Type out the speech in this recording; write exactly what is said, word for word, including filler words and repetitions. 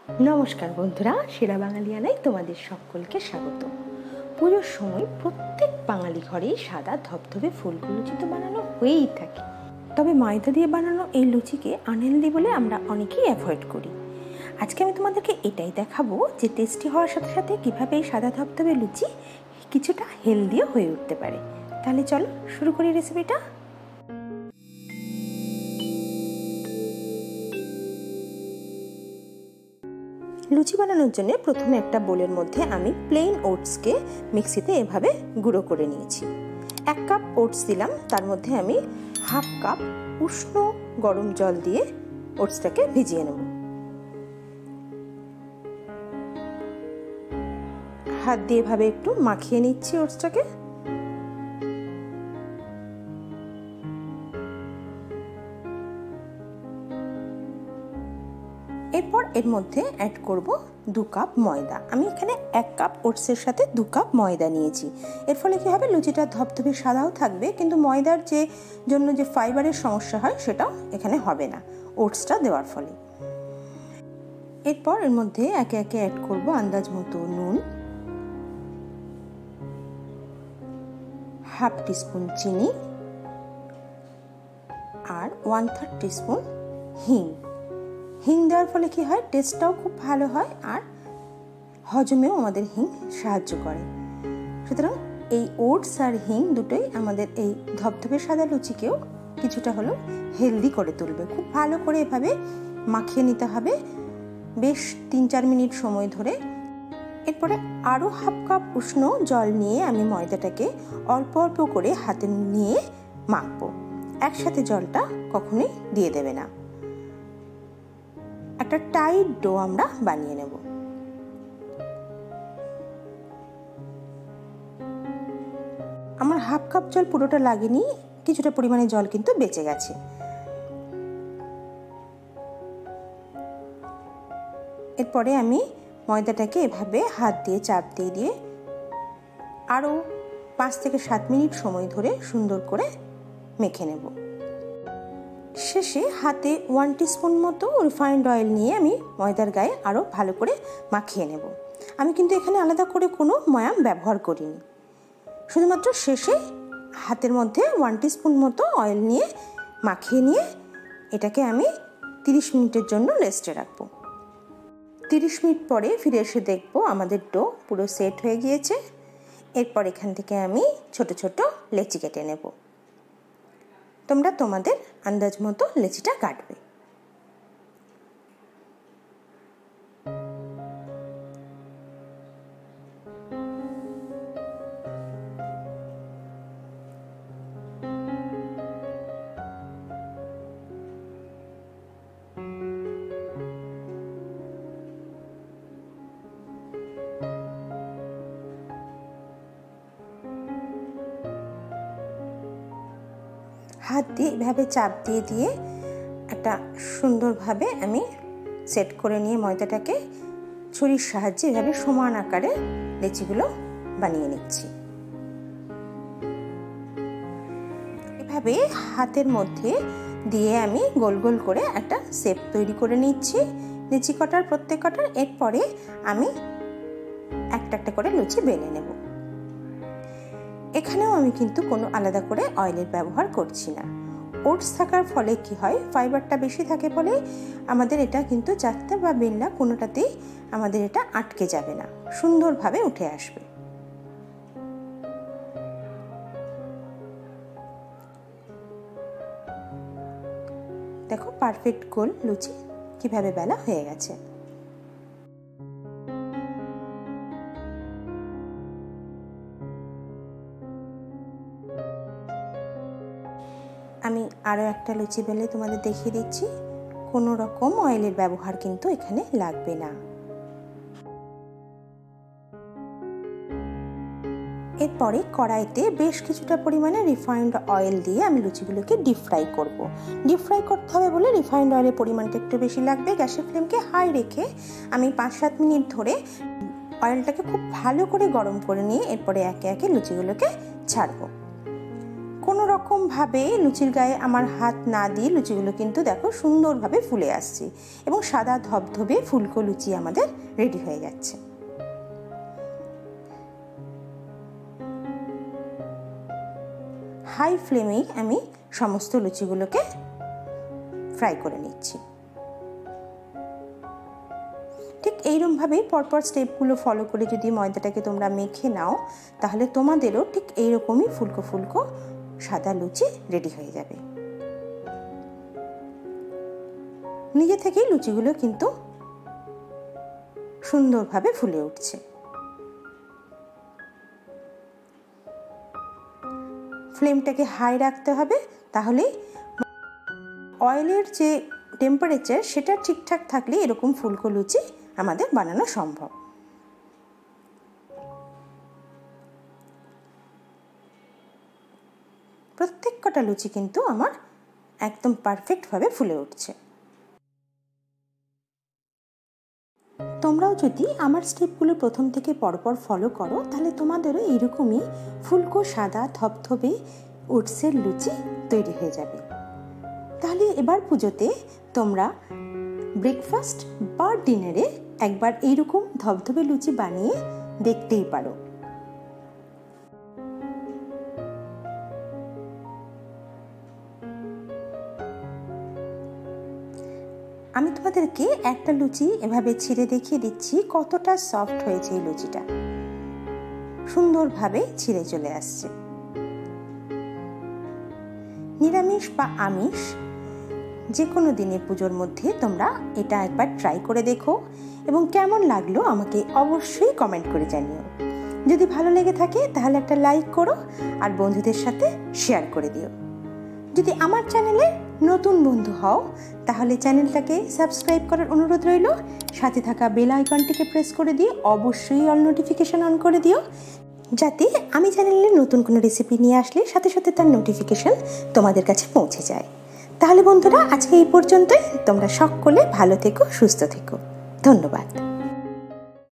नमस्कार बंधुरा सेरा बांगालियानाय तोमादेर सकलके स्वागत। पुजोर समय प्रत्येक बांगाली घरे सादा धबधबे फुलको लुचि तो बानानो हयेई थाके, तबे मयदा दिये बानानो एई लुचिके आनहेल्दी बोले आमरा अनेकेई अ্যাভয়েড करी। आजके आमि तोमादेरके एटाई देखाबो जे टेस्टी होवार साथे साथे किभाबे एई सादा धबधबे लुचि किछुटा हेल्दिও हये उठते पारे। ताहले चलो शुरू करी रेसिपिटा। लुचि बानानोर जन्य प्रथमे एकटा बोलेर मध्य आमी प्लेन ओट्स के मिक्सिते एभावे गुड़ो करे निয়েছি। एक कप ओट्स दिलाम, तार मध्य आमी हाफ कप उष्ण गरम जल दिए ओट्सटाके भिजिए नेब। हाथ दिए एभावे एकटु माखिए निচ্ছি ओट्सटाके। एरपर एर मध्य एड करब दो कप मयदा। आमी एखाने एक कप ओट्सের সাথে दो कप मयदा নিয়েছি। एर फले कि হবে লুচিটা ধবধবে সাদাও থাকবে, কিন্তু ময়দার যে জন্য যে ফাইবারের সমস্যা হয় সেটাও এখানে হবে না ওটসটা দেওয়ার ফলে। এরপর এর মধ্যে একে একে অ্যাড করব আন্দাজ মতো নুন, হাফ টিস্পুন চিনি আর ওয়ান থার্ড টিস্পুন হিং। হিং দেওয়ার ফলে কি হয় টেস্টটাও খুব ভালো হয় আর হজমেও আমাদের হিং সাহায্য করে। সুতরাং এই ওটস আর হিং দুটোই আমাদের এই ধবধবে সাদা লুচিকেও কিছুটা হলেও হেলদি করে তুলবে। খুব ভালো করে এভাবে মাখিয়ে নিতে হবে বেশ তিন চার মিনিট সময় ধরে। এরপরে আরও হাফ কাপ উষ্ণ জল নিয়ে আমি ময়দাটাকে অল্প অল্প করে হাতে নিয়ে মাখবো। একসাথে জলটা কখনোই দিয়ে দেবে না। একটা টাইট ডো আমরা বানিয়ে নেব। আমার হাফ কাপ জল পুরোটা লাগেনি, কিছুটা পরিমাণে জল কিন্তু বেঁচে গেছে। এরপরে আমি ময়দাটাকে এভাবে হাত দিয়ে চাপ দিয়ে দিয়ে আরো পাঁচ থেকে সাত মিনিট সময় ধরে সুন্দর করে মেখে নেব। শেষে হাতে ওয়ান টিস্পুন মতো রিফাইন্ড অয়েল নিয়ে আমি ময়দার গায়ে আরও ভালো করে মাখিয়ে নেব। আমি কিন্তু এখানে আলাদা করে কোনো ময়াম ব্যবহার করিনি, শুধুমাত্র শেষে হাতের মধ্যে ওয়ান টিস্পুন মতো অয়েল নিয়ে মাখিয়ে নিয়ে এটাকে আমি তিরিশ মিনিটের জন্য রেস্টে রাখবো। তিরিশ মিনিট পরে ফিরে এসে দেখবো আমাদের ডো পুরো সেট হয়ে গিয়েছে। এরপর এখান থেকে আমি ছোট ছোট লেচি কেটে নেব। তোমরা তোমাদের আন্দাজ মতো লেচিটা কাটবে। হাত দিয়ে এভাবে চাপ দিয়ে দিয়ে একটা সুন্দরভাবে আমি সেট করে নিয়ে ময়দাটাকে ছুরির সাহায্যে এভাবে সমান আকারে লেচিগুলো বানিয়ে নিচ্ছি। এভাবে হাতের মধ্যে দিয়ে আমি গোল গোল করে একটা শেপ তৈরি করে নিচ্ছি লিচি কটার প্রত্যেক কটার। এরপরে আমি একটা একটা করে লুচি বেলে নেব। এখানেও আমি কিন্তু কোনো আলাদা করে অয়েলের ব্যবহার করছি না। ওটস থাকার ফলে কি হয় ফাইবারটা বেশি থাকে বলে আমাদের এটা কিন্তু চাকতে বা বেলনা কোনোটাতেই আমাদের এটা আটকে যাবে না, সুন্দরভাবে উঠে আসবে। দেখো পারফেক্ট গোল লুচি কিভাবে বেলা হয়ে গেছে। আমি আরও একটা লুচি বেলে তোমাদের দেখিয়ে দিচ্ছি। কোনো রকম অয়েলের ব্যবহার কিন্তু এখানে লাগবে না। এরপরে কড়াইতে বেশ কিছুটা পরিমাণে রিফাইন্ড অয়েল দিয়ে আমি লুচিগুলোকে ডিপ ফ্রাই করব। ডিপ ফ্রাই করতে হবে বলে রিফাইন্ড অয়েলের পরিমাণটা একটু বেশি লাগবে। গ্যাসের ফ্লেমকে হাই রেখে আমি পাঁচ সাত মিনিট ধরে অয়েলটাকে খুব ভালো করে গরম করে নিয়ে এরপরে একে একে লুচিগুলোকে ছাড়বো। কোনো রকমভাবে লুচির গায়ে আমার হাত না দিয়ে লুচিগুলো কিন্তু দেখো সুন্দরভাবে ফুলে আসছে এবং সাদা ধবধবে ফুলকো লুচি আমাদের রেডি হয়ে যাচ্ছে। হাই ফ্লেমেই আমি সমস্ত লুচিগুলোকে ফ্রাই করে নিচ্ছি। ঠিক এইরকমভাবেই পরপর স্টেপগুলো ফলো করে যদি ময়দাটাকে তোমরা মেখে নাও তাহলে তোমাদেরও ঠিক এইরকমই ফুলকো ফুলকো সাদা লুচি রেডি হয়ে যাবে। নিজে থেকেই লুচিগুলো কিন্তু সুন্দরভাবে ফুলে উঠছে। ফ্লেমটাকে হাই রাখতে হবে, তাহলে অয়েলের যে টেম্পারেচার সেটা ঠিকঠাক থাকলে এরকম ফুলকো লুচি আমাদের বানানো সম্ভব। প্রত্যেক কটা লুচি কিন্তু আমার একদম পারফেক্টভাবে ফুলে উঠছে। তোমরাও যদি আমার স্টেপগুলো প্রথম থেকে পরপর ফলো করো তাহলে তোমাদেরও এইরকমই ফুলকো সাদা থপথপে ওটসের লুচি তৈরি হয়ে যাবে। তাহলে এবার পুজোতে তোমরা ব্রেকফাস্ট বা ডিনারে একবার এইরকম ধবধবে লুচি বানিয়ে দেখতেই পারো। আমি তোমাদেরকে একটা লুচি এভাবে ছিঁড়ে দেখিয়ে দিচ্ছি কতটা সফট হয়েছে এই লুচিটা, সুন্দরভাবে ছিঁড়ে চলে আসছে। নিরামিষ বা আমিষ যে কোনো দিনে পুজোর মধ্যে তোমরা এটা একবার ট্রাই করে দেখো এবং কেমন লাগলো আমাকে অবশ্যই কমেন্ট করে জানিও। যদি ভালো লেগে থাকে তাহলে একটা লাইক করো আর বন্ধুদের সাথে শেয়ার করে দিও। যদি আমার চ্যানেলে নতুন বন্ধু হও তাহলে চ্যানেলটাকে সাবস্ক্রাইব করার অনুরোধ রইল, সাথে থাকা বেল আইকনটিকে প্রেস করে দিয়ে অবশ্যই অল নোটিফিকেশন অন করে দিও, যাতে আমি চ্যানেলে নতুন কোনো রেসিপি নিয়ে আসলে সাথে সাথে তার নোটিফিকেশন তোমাদের কাছে পৌঁছে যায়। তাহলে বন্ধুরা আজকে এই পর্যন্তই। তোমরা সকলে ভালো থেকো, সুস্থ থেকো। ধন্যবাদ।